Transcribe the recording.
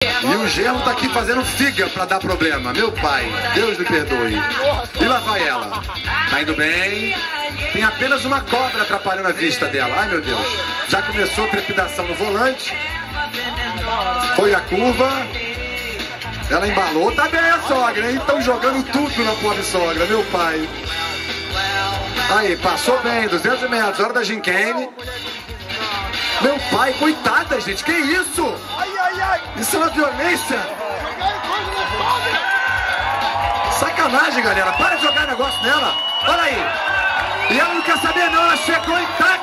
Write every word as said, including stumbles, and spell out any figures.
E o genro tá aqui fazendo figa pra dar problema. Meu pai, Deus lhe perdoe. E lá vai ela. Tá indo bem. Tem apenas uma cobra atrapalhando a vista dela. Ai, meu Deus. Já começou a trepidação no volante. Foi a curva. Ela embalou. Tá bem a sogra, hein? Estão jogando tudo na pobre sogra, meu pai. Aí, passou bem. duzentos metros. Hora da gincane. Meu pai, coitada, gente. Que isso? Isso é uma violência. Sacanagem, galera. Para de jogar negócio nela. Olha aí. E ela não quer saber, não. Ela chegou intacta.